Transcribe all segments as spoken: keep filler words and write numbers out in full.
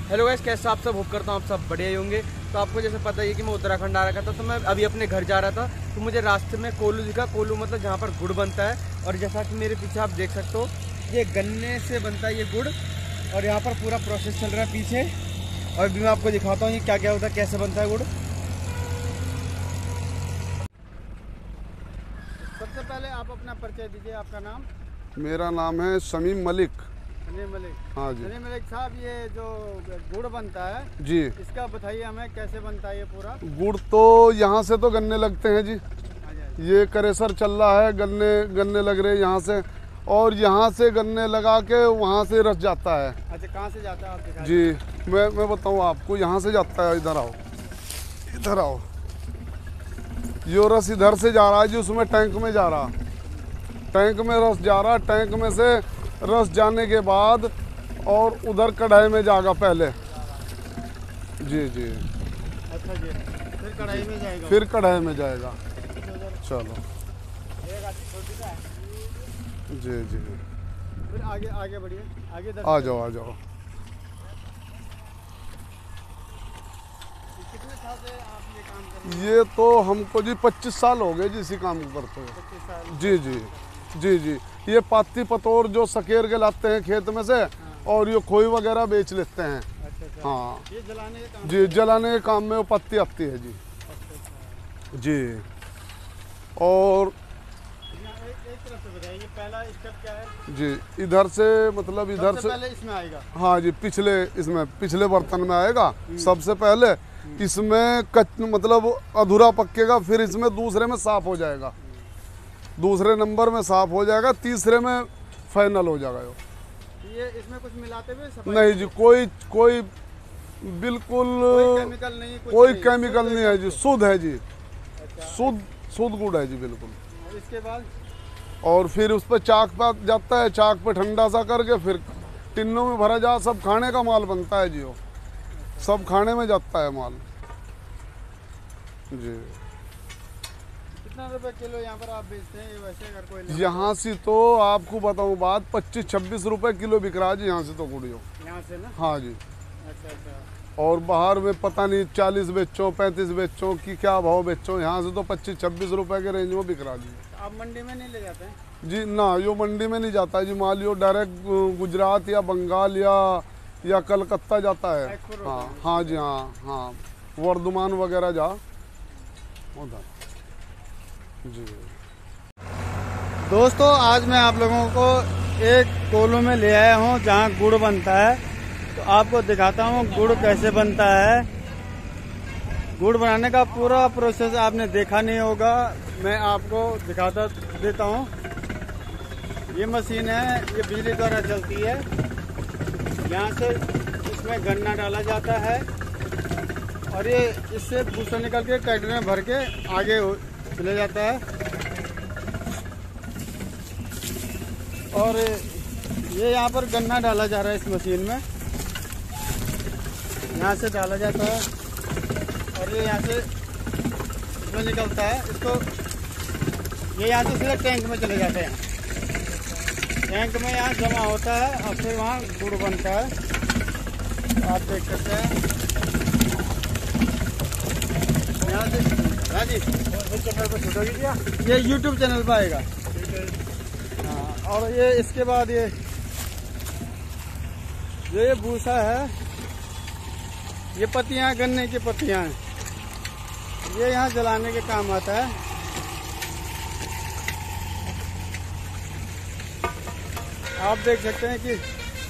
Hello guys, कैसे आप सब? होप करता हूँ आप सब बढ़िया ही होंगे। तो आपको जैसे पता ही है कि मैं उत्तराखंड आ रखा था, तो मैं अभी अपने घर जा रहा था, तो मुझे रास्ते में कोल्लू दिखा। कोल्लू मतलब जहाँ पर गुड़ बनता है, और जैसा कि मेरे पीछे आप देख सकते हो, ये गन्ने से बनता है ये गुड़, और यहाँ पर पूरा प्रोसेस चल रहा है पीछे। और अभी मैं आपको दिखाता हूँ ये क्या क्या होता है, कैसे बनता है गुड़। सबसे पहले आप अपना परिचय दीजिए, आपका नाम? मेरा नाम है शमीम मलिक। सलीम मलिक। हाँ जी। सलीम मलिक साहब, ये जो गुड़ बनता है जी, इसका बताइए हमें, कैसे बनता है ये पूरा? गुड़ तो यहाँ से तो गन्ने लगते हैं जी। ये करेसर चल रहा है, गन्ने गन्ने लग रहे हैं यहाँ से, और यहाँ से गन्ने लगा के वहाँ से रस जाता है। अच्छा, कहाँ से जाता है आप दिखाइए? जी, मैं मैं बताऊँ आपको, यहाँ से जाता है। इधर आओ, इधर आओ। यो रस इधर से जा रहा है जी, उसमें टैंक में जा रहा, टैंक में रस जा रहा, टैंक में से रस जाने के बाद और उधर कढ़ाई में जाएगा पहले। जी जी। अच्छा जी, फिर कढ़ाई में जाएगा? फिर कढ़ाई में जाएगा। चलो जी जी। फिर आगे आगे बढ़िए, आगे आ जाओ आ जाओ। कितने साल से आप ये काम कर रहे हैं? ये तो हमको जी पच्चीस साल हो गए जी इसी काम को करते हुए। पच्चीस साल? जी जी जी जी। ये पाती पतोर जो सकेर के लाते हैं खेत में से, और ये खोई वगैरह बेच लेते हैं। अच्छा अच्छा। हाँ ये जलाने के काम? जी, जलाने के काम में वो पत्ती आती है जी। अच्छा अच्छा। जी। और यहाँ एक एक तरफ से बताइए, पहला स्टेप क्या है? जी, इधर से मतलब इधर सबसे से पहले इसमें आएगा? हाँ जी, पिछले इसमें पिछले बर्तन में आएगा सबसे पहले। इसमें कच मतलब अधूरा पकेगा, फिर इसमें दूसरे में साफ हो जाएगा, दूसरे नंबर में साफ हो जाएगा, तीसरे में फाइनल हो जाएगा। ये इसमें कुछ मिलाते हुए सफाई? नहीं जी, कोई कोई बिल्कुल कोई केमिकल नहीं? कुछ कोई नहीं, केमिकल नहीं है जी, शुद्ध है जी। अच्छा। शुद्ध शुद्ध गुड़ है जी बिल्कुल। और इसके बाद? और फिर उस पर चाक पे जाता है, चाक पे ठंडा सा करके फिर टिन्नों में भरा जा, सब खाने का माल बनता है जी। वो सब खाने में जाता है माल जी। कितना रुपए किलो यहाँ पर आप बेचते हैं वैसे, अगर कोई लेना? यहाँ से तो आपको बताऊँ बात, पच्चीस छब्बीस रुपए किलो बिक रहा है जी यहाँ से तो गुड़ियों। यहाँ से ना? हाँ जी। अच्छा अच्छा। और बाहर में पता नहीं चालीस बेचो, पैंतीस बेचो कि क्या भाव बेचो, यहाँ से तो पच्चीस छब्बीस रुपए के रेंज में बिक रहा जी। आप मंडी में नहीं ले जाते हैं? जी ना, यो मंडी में नहीं जाता है जी माल, यो डायरेक्ट गुजरात या बंगाल या या कलकत्ता जाता है। हाँ हाँ जी, हाँ हाँ, वर्धमान वगैरह जा उधर जी। दोस्तों, आज मैं आप लोगों को एक कोल्लू में ले आया हूँ जहाँ गुड़ बनता है। तो आपको दिखाता हूँ गुड़ कैसे बनता है। गुड़ बनाने का पूरा प्रोसेस आपने देखा नहीं होगा, मैं आपको दिखाता देता हूँ। ये मशीन है, ये बिजली द्वारा चलती है। यहाँ से इसमें गन्ना डाला जाता है, और ये इससे भूसा निकल के ट्रैक्टर में भर के आगे ले जाता है। और ये यहाँ पर गन्ना डाला जा रहा है इस मशीन में, यहाँ से डाला जाता है, और ये यहाँ से इसमें निकलता है। इसको ये यहाँ से सीधा टैंक में चले जाते हैं, टैंक में यहाँ जमा होता है, और फिर वहाँ गुड़ बनता है। आप देख सकते हैं यहाँ से। हाँ जी, चैनल पर छोटा कीजिए, ये यूट्यूब चैनल पर आएगा। हाँ, और ये इसके बाद ये जो ये भूसा है, ये पत्तियाँ, गन्ने की पत्तियाँ हैं, ये यहाँ जलाने के काम आता है। आप देख सकते हैं कि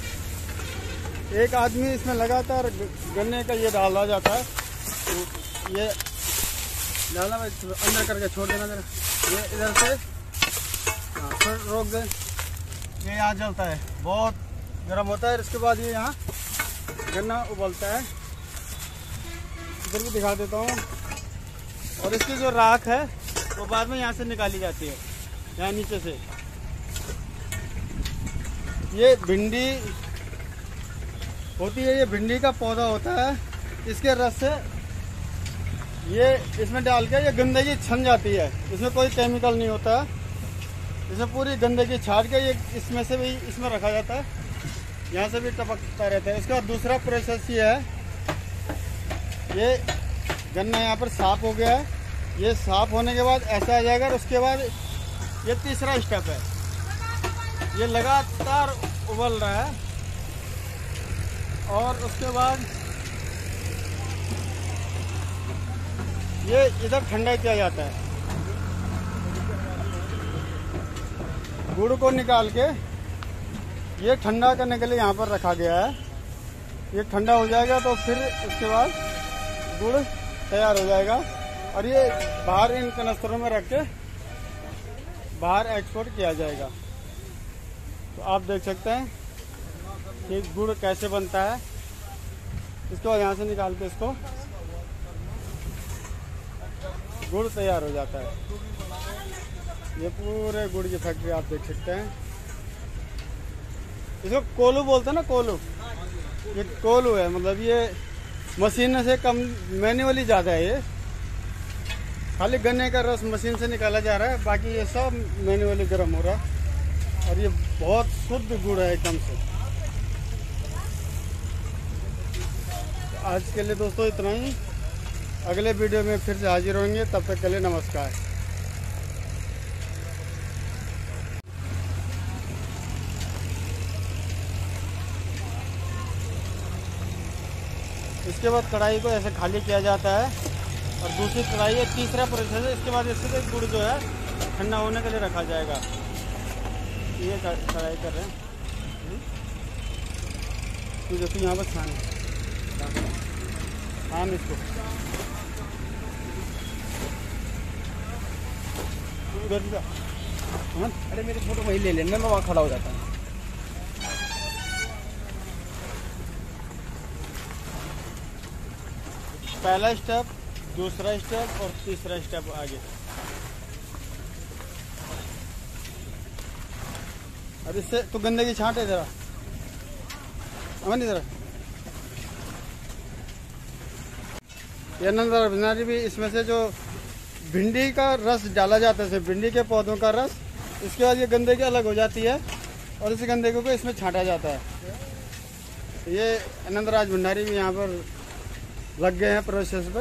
एक आदमी इसमें लगातार गन्ने का ये डाला जाता है। ये डालना, अंदर करके छोड़ देना जरा, ये इधर से हाँ फिर रोक दे। ये यहाँ जलता है, बहुत गर्म होता है। इसके बाद ये यहाँ गन्ना उबलता है, इधर भी दिखा देता हूँ। और इसकी जो राख है वो बाद में यहाँ से निकाली जाती है, यहाँ नीचे से। ये भिंडी होती है, ये भिंडी का पौधा होता है, इसके रस से ये इसमें डाल के ये गंदगी छन जाती है। इसमें कोई केमिकल नहीं होता, इसमें पूरी गंदगी छाट के ये इसमें से भी इसमें रखा जाता है। यहाँ से भी टपकता रहता है। उसके बाद दूसरा प्रोसेस ये है, ये गन्ना यहाँ पर साफ हो गया है। ये साफ होने के बाद ऐसा आ जाएगा और उसके बाद ये तीसरा स्टेप है, ये लगातार उबल रहा है और उसके बाद ये इधर ठंडा किया जाता है। गुड़ को निकाल के ये ठंडा करने के लिए यहाँ पर रखा गया है। ये ठंडा हो जाएगा तो फिर उसके बाद गुड़ तैयार हो जाएगा और ये बाहर इन कनस्तरों में रख के बाहर एक्सपोर्ट किया जाएगा। तो आप देख सकते हैं कि गुड़ कैसे बनता है। इसको यहाँ से निकाल के इसको गुड़ तैयार हो जाता है। ये पूरे गुड़ की फैक्ट्री आप देख सकते हैं। इसको कोलू बोलते हैं ना, कोलू। ये कोलू है, मतलब ये मशीन से कम, मैन्युअली ज़्यादा है। ये खाली गन्ने का रस मशीन से निकाला जा रहा है, बाकी ये सब मैन्युअली गर्म हो रहा है और ये बहुत शुद्ध गुड़ है एकदम से। आज के लिए दोस्तों इतना ही। अगले वीडियो में फिर से हाजिर होंगे, तब तक के लिए नमस्कार। इसके बाद कढ़ाई को ऐसे खाली किया जाता है और दूसरी कढ़ाई है, तीसरा प्रोसेस है। इसके बाद इससे गुड़ जो है ठंडा होने के लिए रखा जाएगा। ये कढ़ाई कर रहे हैं तो जैसे यहाँ पर छान छान इसको अरे मेरी फोटो वही ले लेना, मैं वहाँ खड़ा हो जाता हूँ। पहला स्टेप, दूसरा स्टेप और तीसरा स्टेप आगे। अब इससे तो गंदगी छांटे जरा, अमन इधर। ये नंदर भंडारी भी, इसमें से जो भिंडी का रस डाला जाता है, भिंडी के पौधों का रस। इसके बाद ये गंदगी अलग हो जाती है और इस गंदगी को इसमें छांटा जाता है। ये आनंदराज भंडारी भी यहाँ पर लग गए हैं प्रोसेस पे।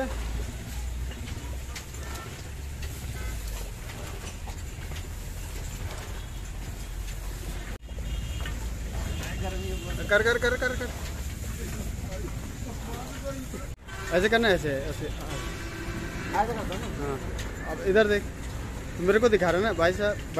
कर कर कर कर कर ऐसे करना है, ऐसे ऐसे। हाँ, अब इधर देख, मेरे को दिखा रहे ना भाई साहब।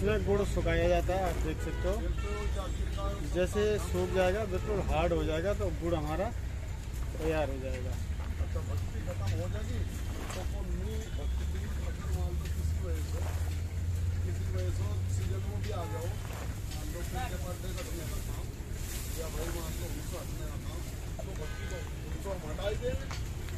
इसमें गुड़ सुखाया जाता है, आप देख सकते हो। जैसे सूख जाएगा, बिल्कुल हार्ड हो जाएगा, तो गुड़ हमारा तैयार हो जाएगा। अच्छा, भट्टी खत्म हो जाएगी तो कौन नहीं भट्टी भी खत्म मान लो किसी वजह से किसी वजह से सीजन में भी आ जाओ, मान लो फिर के पर डे कटने का काम या भाई मान लो उनको हटने का काम, तो भट्टी को उनको हम हटाई देंगे।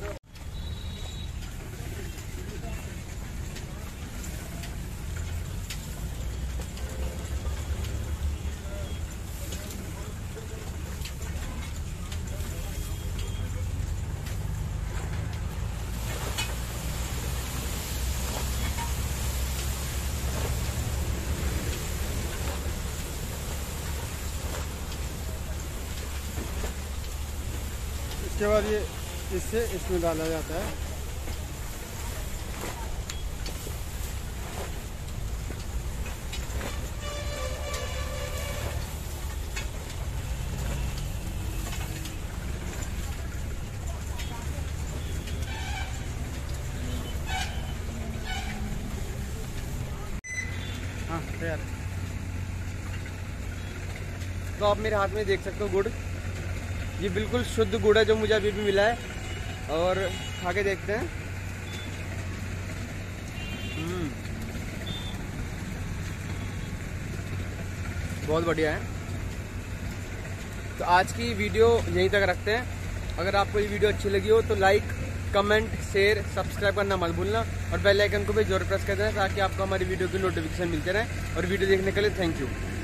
इसके बाद ये इससे इसमें डाला जाता है। हाँ तैयार। तो आप मेरे हाथ में देख सकते हो गुड़, ये बिल्कुल शुद्ध गुड़ है जो मुझे अभी भी मिला है। और खा के देखते हैं। हम्म, बहुत बढ़िया है। तो आज की वीडियो यहीं तक रखते हैं। अगर आपको ये वीडियो अच्छी लगी हो तो लाइक, कमेंट, शेयर, सब्सक्राइब करना मत भूलना और बेल आइकन को भी जरूर प्रेस कर देना ताकि आपको हमारी वीडियो की नोटिफिकेशन मिलते रहे। और वीडियो देखने के लिए थैंक यू।